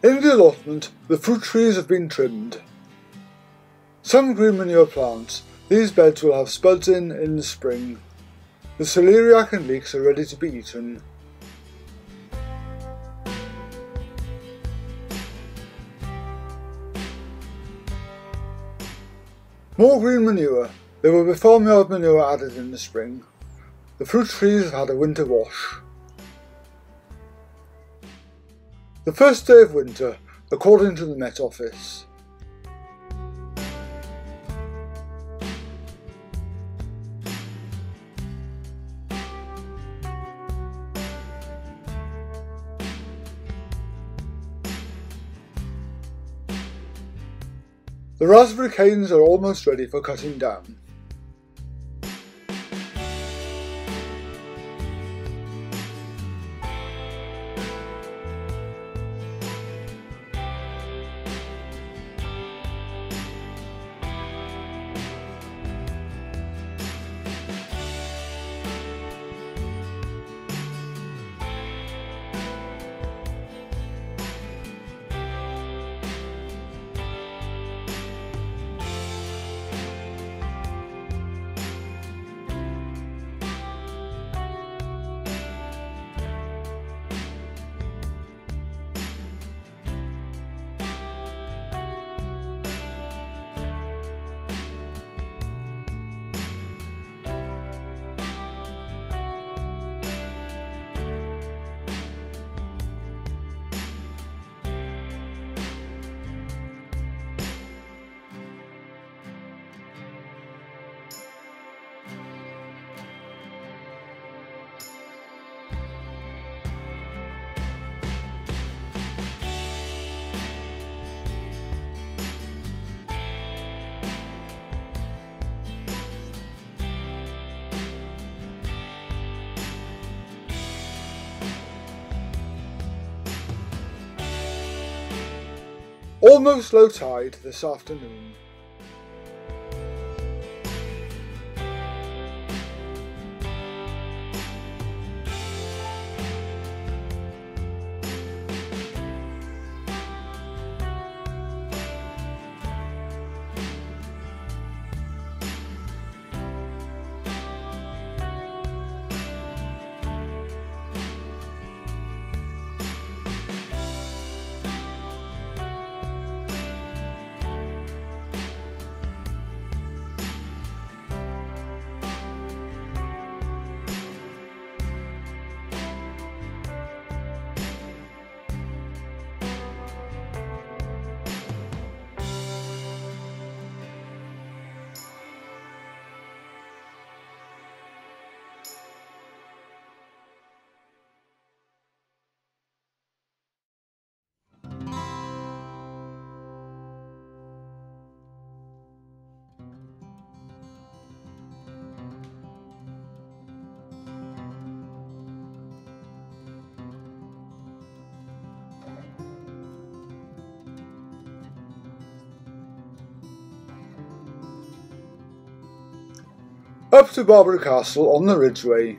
In the allotment, the fruit trees have been trimmed. Some green manure plants, these beds will have spuds in the spring. The celeriac and leeks are ready to be eaten. More green manure. There will be farmyard manure added in the spring. The fruit trees have had a winter wash. The first day of winter, according to the Met Office. The raspberry canes are almost ready for cutting down. Almost low tide this afternoon. Up to Barbary Castle on the Ridgeway.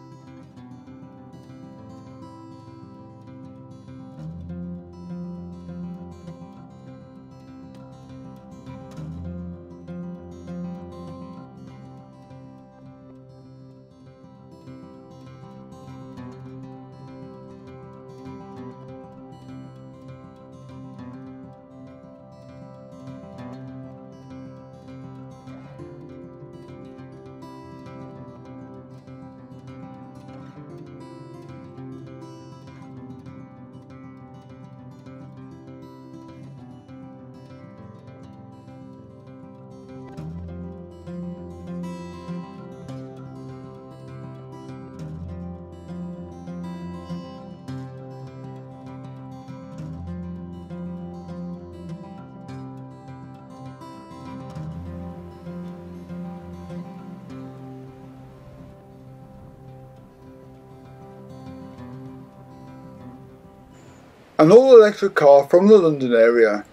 An all-electric car from the London area.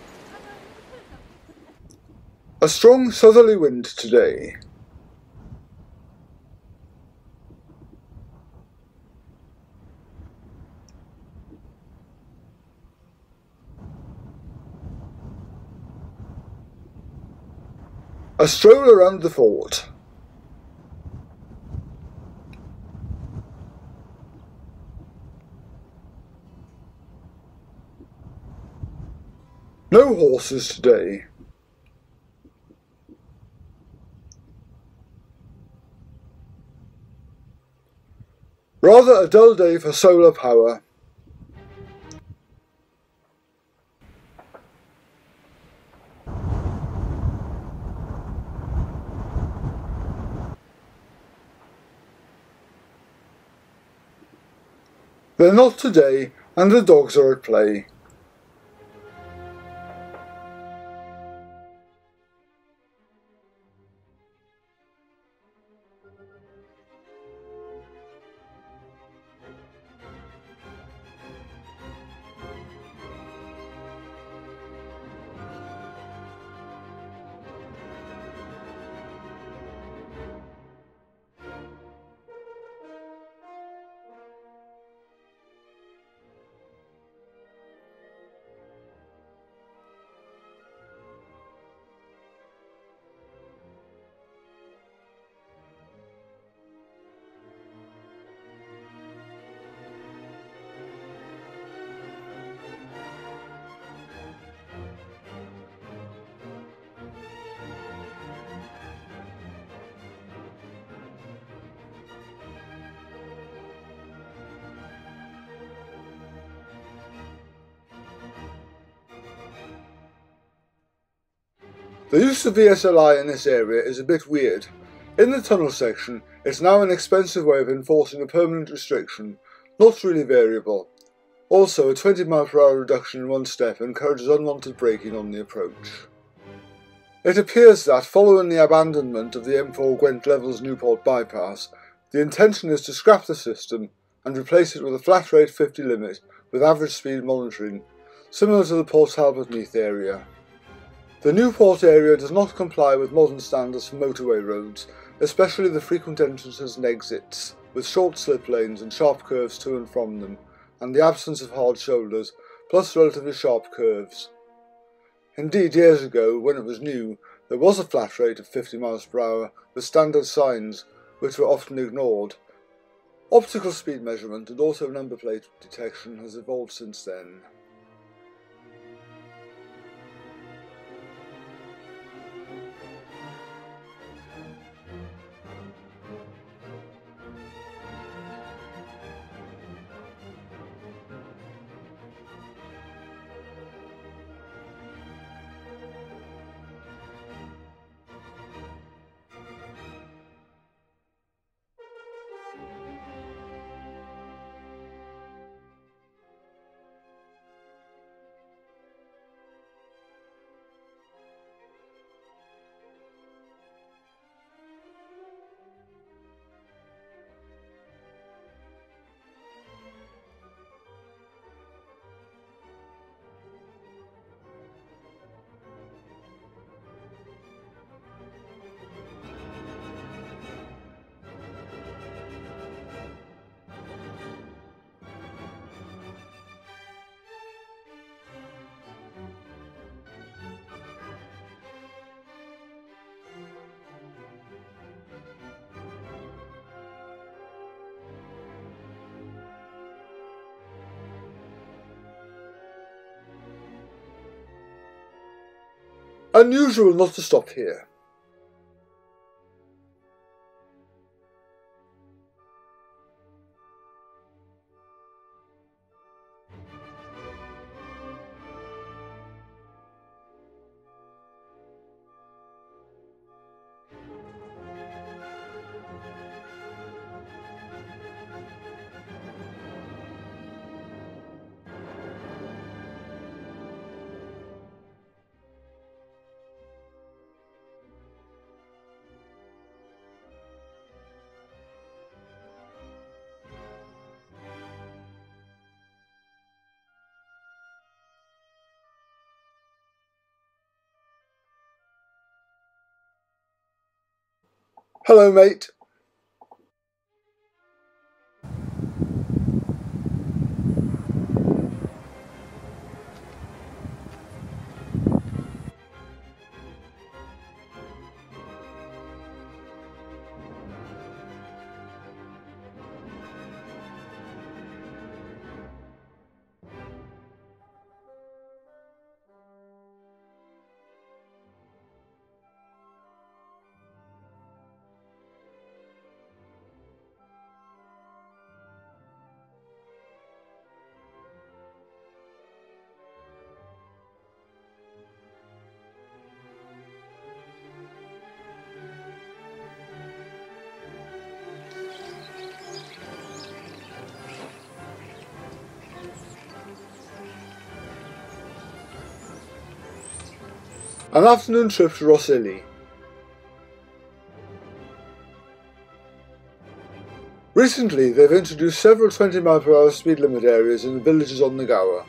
A strong southerly wind today. A stroll around the fort. No horses today. Rather a dull day for solar power. They're not today, and the dogs are at play. The use of VSLI in this area is a bit weird. In the tunnel section, it's now an expensive way of enforcing a permanent restriction, not really variable. Also, a 20 mph reduction in one step encourages unwanted braking on the approach. It appears that, following the abandonment of the M4 Gwent Levels Newport bypass, the intention is to scrap the system and replace it with a flat rate 50 limit with average speed monitoring, similar to the Port Talbot Neath area. The Newport area does not comply with modern standards for motorway roads, especially the frequent entrances and exits, with short slip lanes and sharp curves to and from them, and the absence of hard shoulders, plus relatively sharp curves. Indeed, years ago, when it was new, there was a flat rate of 50 mph with standard signs, which were often ignored. Optical speed measurement and auto number plate detection has evolved since then. Unusual not to stop here. Hello, mate. An afternoon trip to Rossilli. Recently, they've introduced several 20 mph speed limit areas in the villages on the Gower.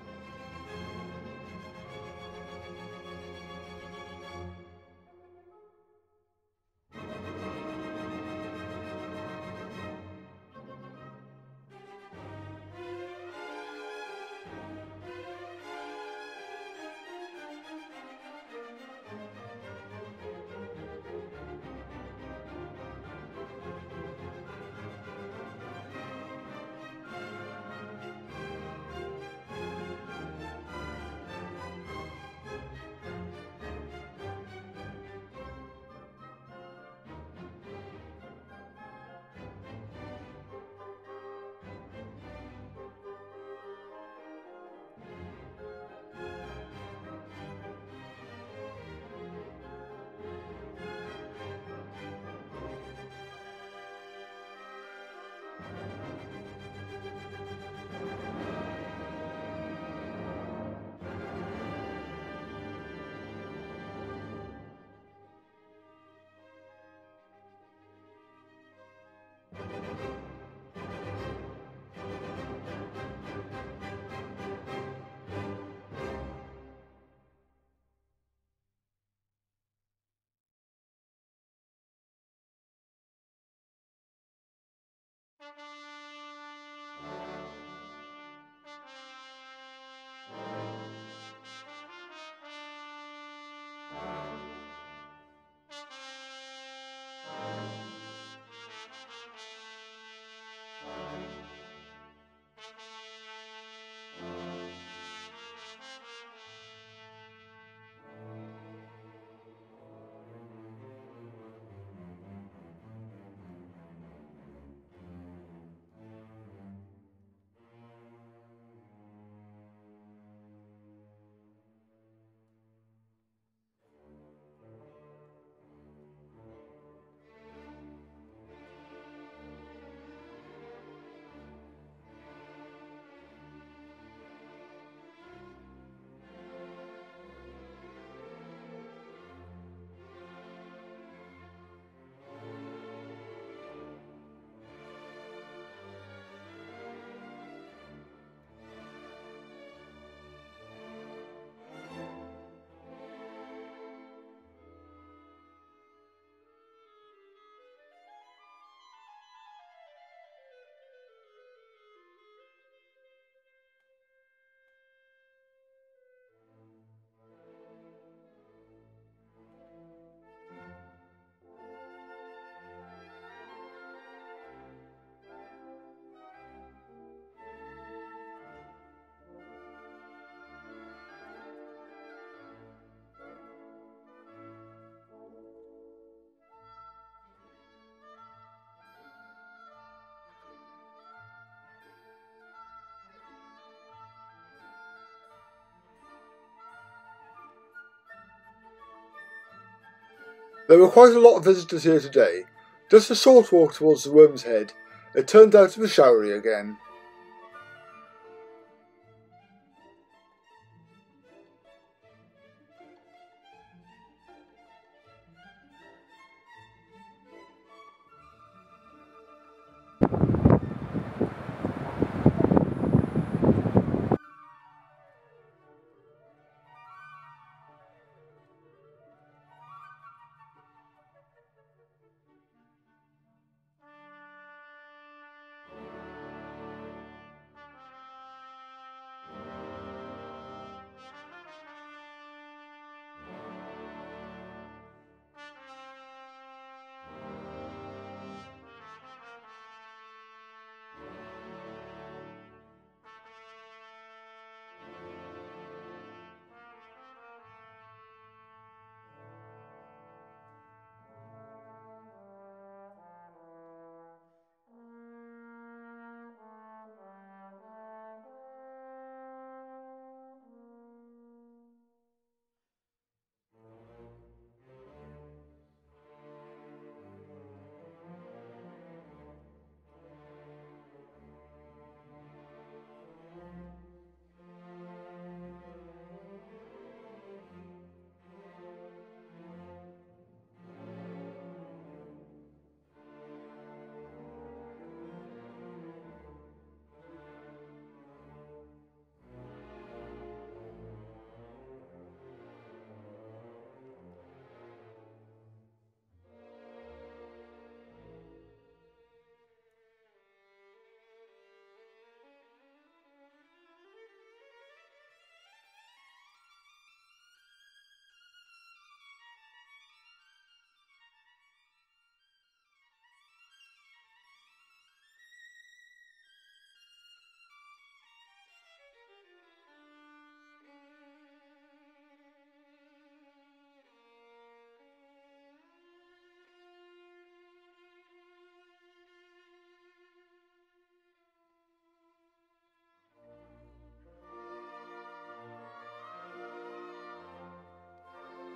There were quite a lot of visitors here today. Just a short walk towards the Worm's Head, it turned out to be showery again.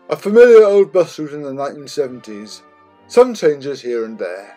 A familiar old bus route in the 1970s, some changes here and there.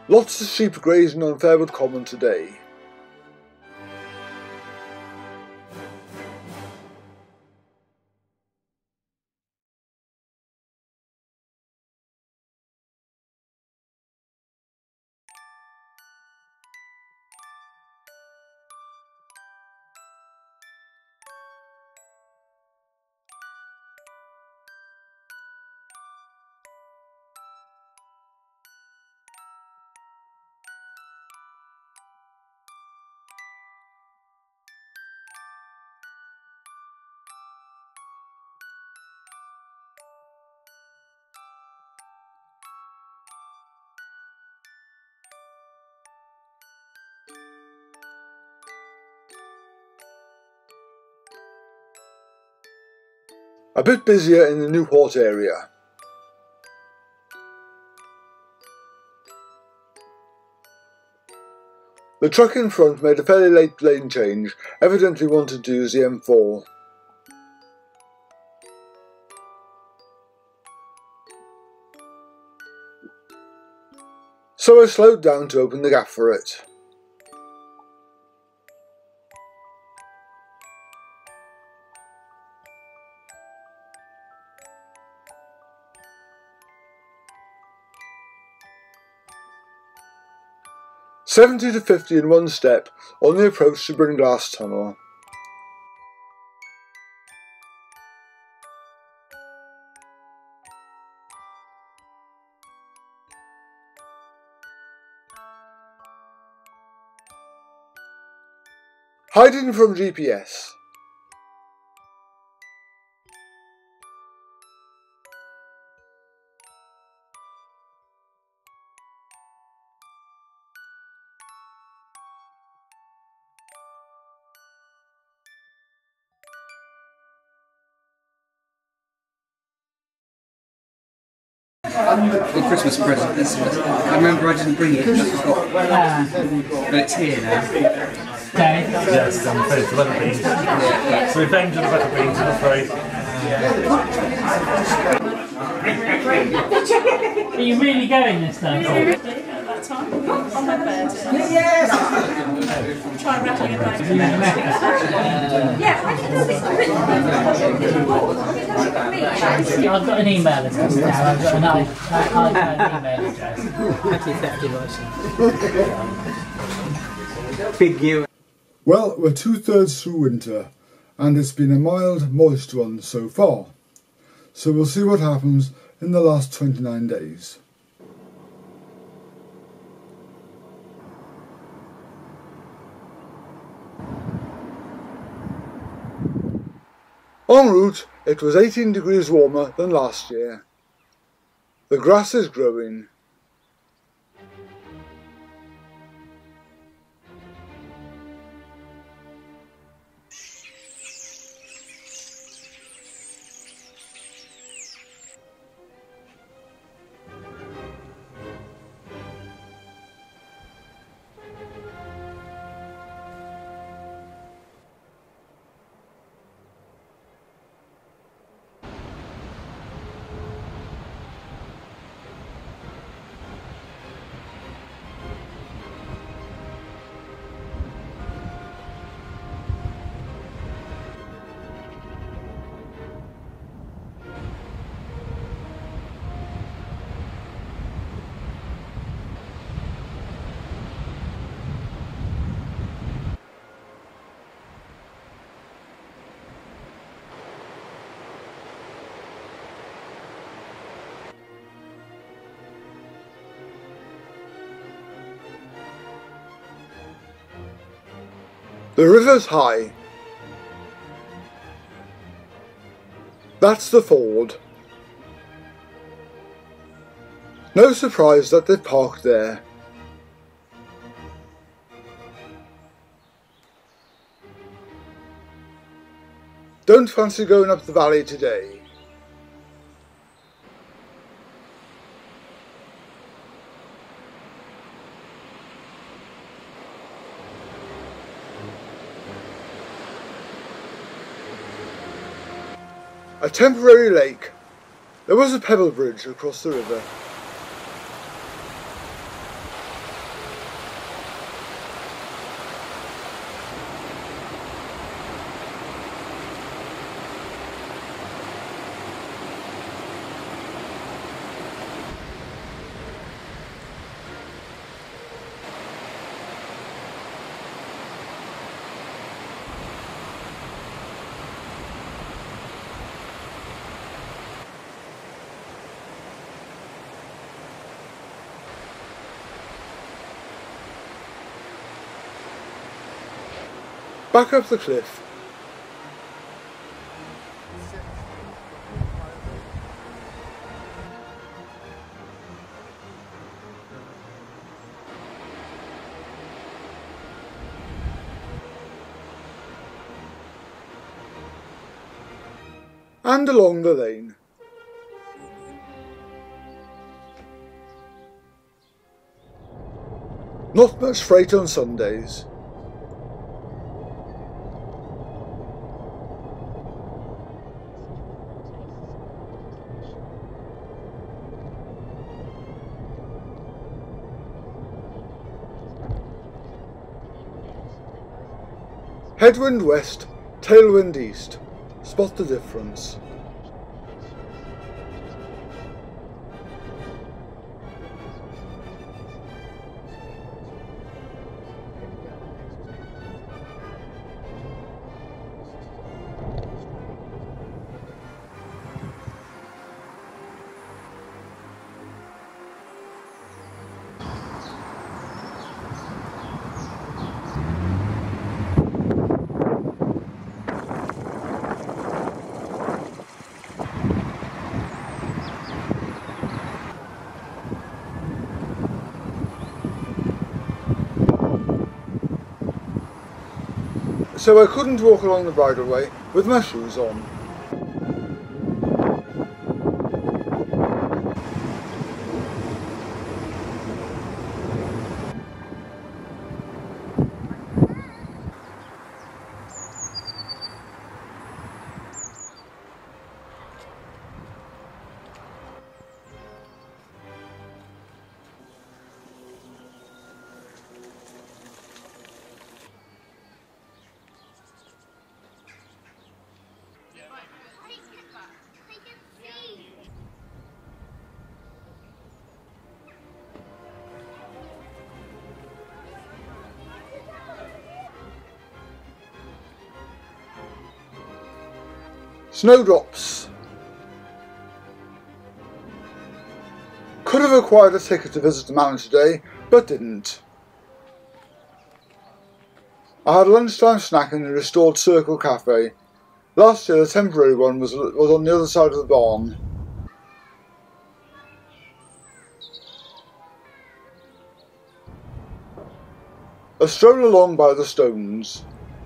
Lots of sheep grazing on Fairwood Common today. A bit busier in the Newport area. The truck in front made a fairly late lane change, evidently wanted to use the M4. So I slowed down to open the gap for it. "70 to 50 in one step on the approach to Bringlass Tunnel." Hiding from GPS. The Christmas present. I remember I didn't bring it. I forgot. But it's here now. Okay. Yes, I'm afraid it's leather beans. So we've aimed at the leather beans, I'm afraid. Are you really going this time? That time on my bed. Yes. Try rattling it back. Yeah, I think it's written. I've got an email address now. I've got an iPhone email address. Anti-theft Big you. Well, we're 2/3 through winter, and it's been a mild, moist one so far. So we'll see what happens in the last 29 days. En route, it was 18 degrees warmer than last year. The grass is growing. The river's high. That's the ford. No surprise that they've parked there. Don't fancy going up the valley today. A temporary lake. There was a pebble bridge across the river. Back up the cliff. And along the lane. Not much freight on Sundays. Headwind west, tailwind east. Spot the difference. So I couldn't walk along the bridleway with my shoes on. Snowdrops. Could have acquired a ticket to visit the manor today, but didn't. I had a lunchtime snack in the restored Circle Cafe. Last year the temporary one was on the other side of the barn. A stroll along by the stones.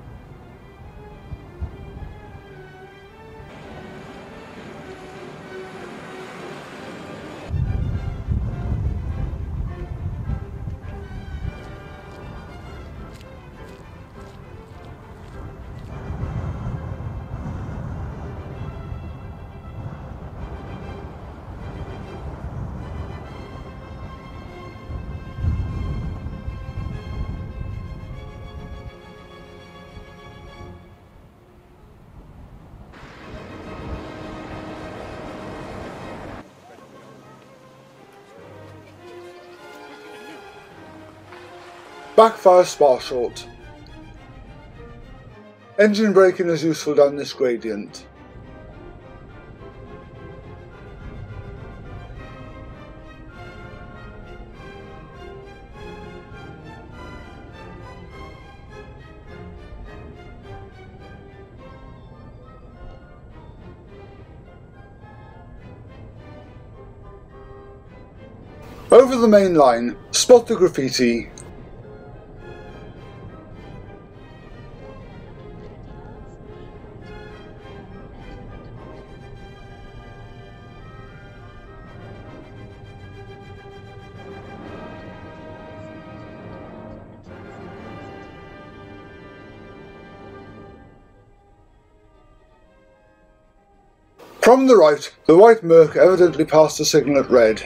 Backfire spar short. Engine braking is useful down this gradient. Over the main line, spot the graffiti. From the right, the white Merc evidently passed the signal at red.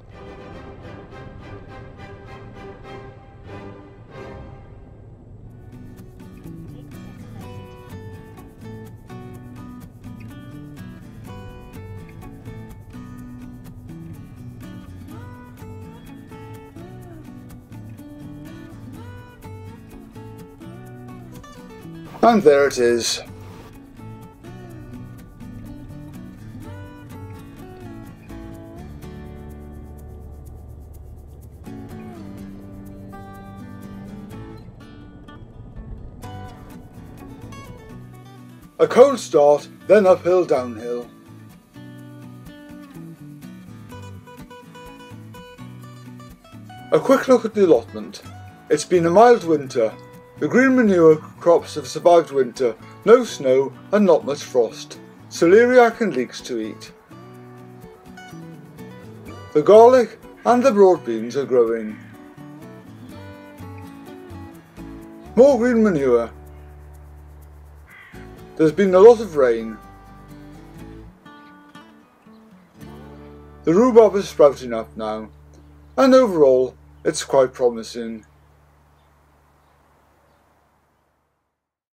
And there it is. A cold start, then uphill downhill. A quick look at the allotment. It's been a mild winter. The green manure crops have survived winter, no snow and not much frost. Celeriac and leeks to eat. The garlic and the broad beans are growing. More green manure. There's been a lot of rain. The rhubarb is sprouting up now, and overall it's quite promising.